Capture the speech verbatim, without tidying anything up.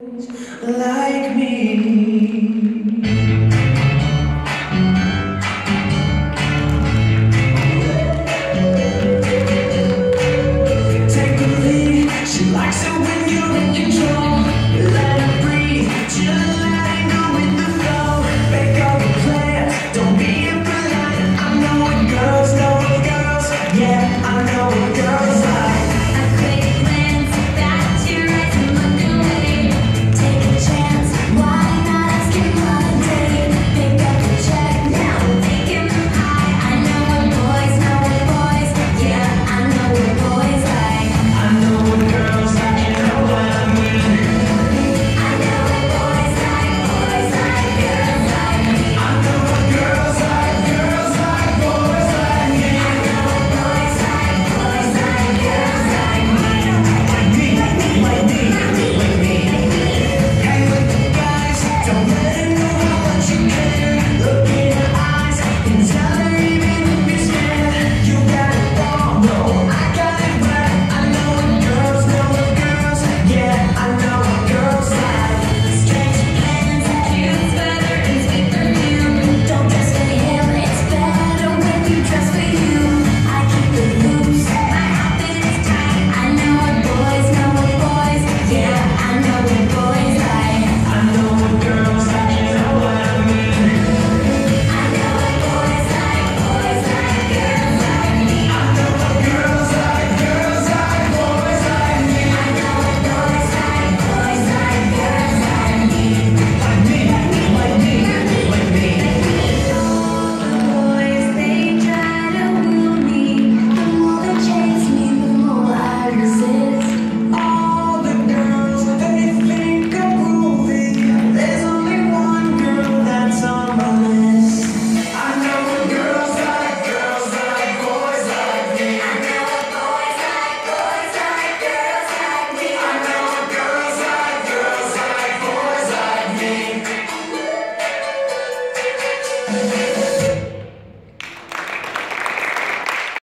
like me. Take the lead, she likes it when you're in control. Let her breathe, just letting go with the flow. Make up a plan, don't be impolite. I know what girls, know what girls, yeah, I know what girls like. Thank you.